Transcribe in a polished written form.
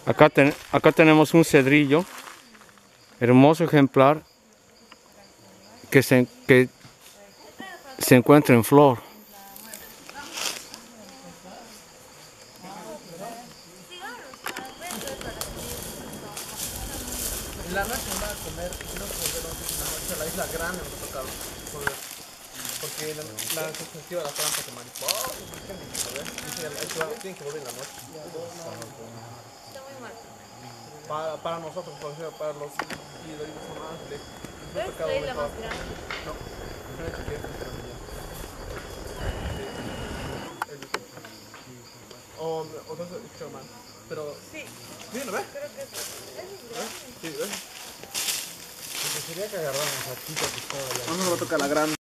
Acá tenemos un cedrillo, hermoso ejemplar, que se encuentra en flor. En la noche me va a comer, si no volvemos en la noche a la isla grande nos toca volver. Porque la sensitiva de la trampa de mariposa, tienen que volver en la noche. Está muy mal. Para nosotros, por ejemplo, para los ídolos son más lejos. Nos ha ¿Ves? tocado La isla mejor. más grande. No, me que es en Granadilla. O no sé, escuchado mal. Pero, Sí, sí, ¿lo ves? creo que es Sí, ¿ves? Porque sería que agarramos aquí que estaba allá. No nos va a tocar la grande.